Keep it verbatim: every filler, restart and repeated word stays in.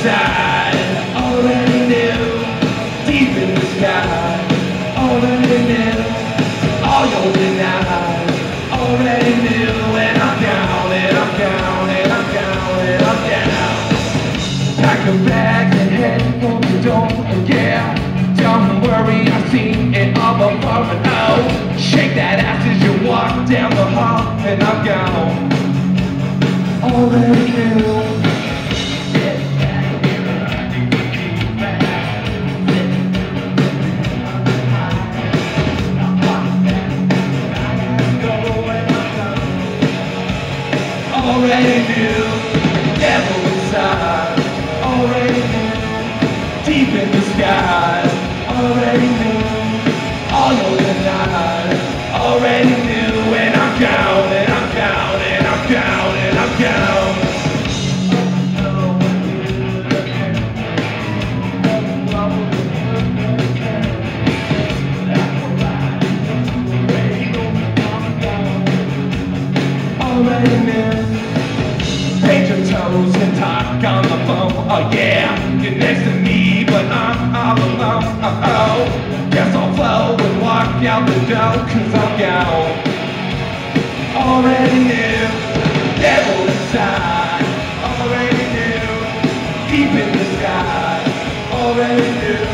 inside, already knew. Deep in the sky, already knew. All your denied, already knew. And I'm down, and I'm down, and I'm down, and I'm down. Pack your bags and head for the door, yeah. Don't worry, I've seen it all before. And oh, shake that ass as you walk down the hall. And I'm gone, already knew. Already knew, devil inside, already knew. Deep in the sky, already knew. All your denied, already knew. And I'm down, and I'm down, and I'm down, and I'm down. Already knew. Paint your toes and talk on the phone. Oh yeah, you're next to me, but I'm all alone. Oh oh, guess I'll flow and walk out the door, cause I'm gone. Already knew, devil inside. Already knew, deep in the sky. Already knew.